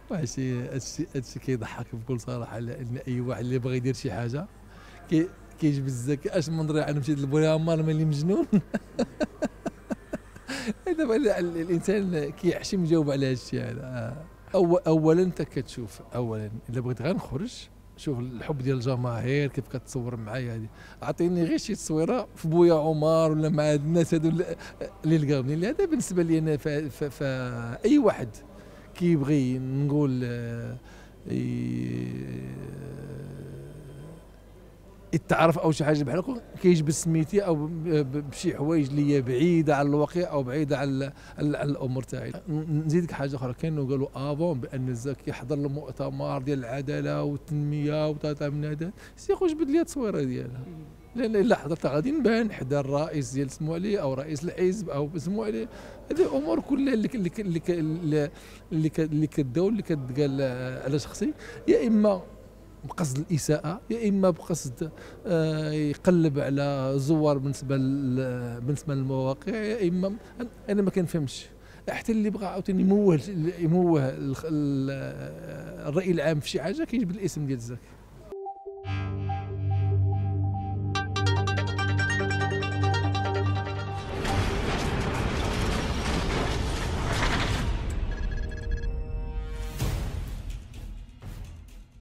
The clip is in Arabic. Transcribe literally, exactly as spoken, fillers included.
ماشي. هادشي هادشي كيضحك بكل صراحه، لان اي واحد اللي بغى يدير شي حاجه كي كيجبد الذكاء. اش من ضريعه انا مشيت لبويا عمار ملي مجنون. دابا ال- ال- الانسان كيحشم يجاوب على هادشي هذا. أو اولا انت كتشوف، اولا الا بغيت غير نخرج، شوف الحب ديال الجماهير كيف كتصور معايا هذه. اعطيني غير شي تصويره في بويا عمر ولا مع هاد الناس هادو اللي اللي لقاوني، اللي هذا بالنسبه لي انا. ف- ف- فاي واحد كيبغي نقول آه، ي- يتعرف او شي حاجه بحال هكا، كيجبد سميتي او ب- ب- بشي حوايج اللي هي بعيده على الواقع او بعيده على على على الامور تاعي. ن- نزيدك حاجه اخرى، كانوا قالوا افون بان الزكي يحضر المؤتمر ديال العداله والتنميه وطاطا من هذا، سي خوش جبد لي التصويره ديالها. لان الا حضرتها غادي نبان حدا الرئيس ديال سمو عليه او رئيس الحزب او سمو عليه. هذه امور كلها اللي ك- اللي ك- اللي ك- اللي ك- اللي كداول اللي كتقال على شخصي، يا اما بقصد الاساءه، يا اما بقصد آه، يقلب على زوار بالنسبه لل- بالنسبه للمواقع، يا اما انا ما كنفهمش. حتى اللي بغى عاوتاني يموه يموه الخ- ال- الراي العام في شي حاجه كيجبد الاسم ديال الزكي.